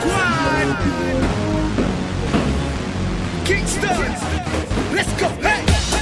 one. Kingston, let's go. Hey.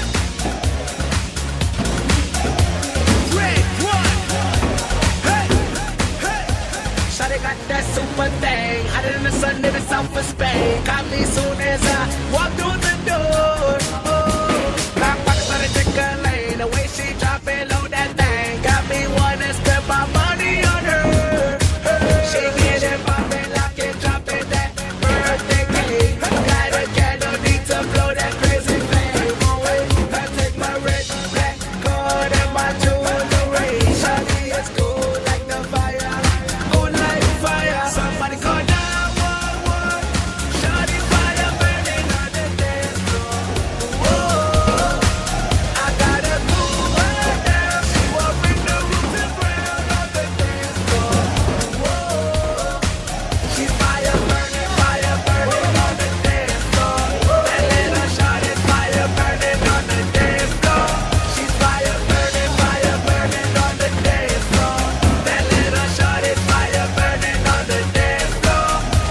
Red one. Hey, hey. Shawty got that super thing, hotter than the sun in the south of Spain. Got me soon as I walk through the door. Oh, black box on the ticker lane, the way she drop it low that thing. Got me wanna spend my money on her. She get it poppin', lock it, drop it, that birthday cake. Got a candle, need to blow that crazy flame. I take my red, black card and my jewelry. Shawty is cool like the fire, cool like fire. Somebody call 911. Shawty fire burning on the dance floor. Whoa, I gotta cool her down. She won't bring the roof to ground on the dance floor. Whoa, she's fire burning on the dance floor. That little shawty fire burning on the dance floor. She's fire burning on the dance floor. That little shawty fire burning on the dance floor.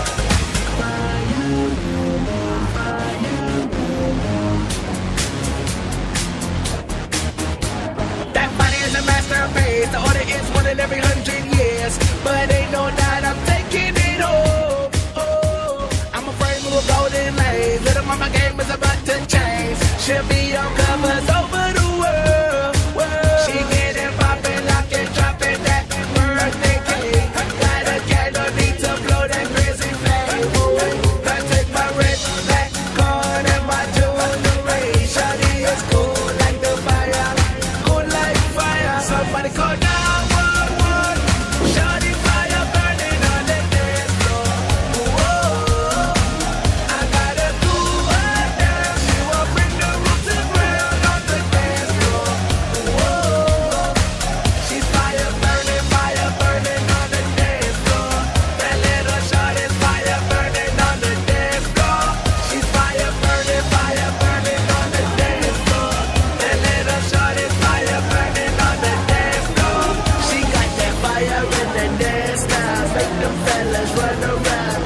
That body is a masterpiece. The order is one in every 100 years. But ain't no doubt I'm taking it home. Oh, I'm a frame with golden lace. Little mama game is about to change. She'll be on covers over the world. She get it poppin', lock it, drop it, that birthday cake. Got a candle, need to blow that crazy flame. I take my red, black card and my jewelry. Shawty is cool like the fire, cool like fire. Somebody call 911. Shawty fire burning on the dance floor. Whoa, I gotta cool her down. She won't bring the roof to ground on the dance floor. Whoa, she's fire burning on the dance floor. That little shawty's fire burning on the dance floor. She's fire burning on the dance floor. That little shawty's fire burning on the dance floor. She got that fire in the dance style, make them fellas run around.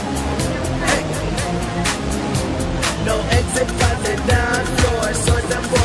Hey, no exit from the dance floor, so them boys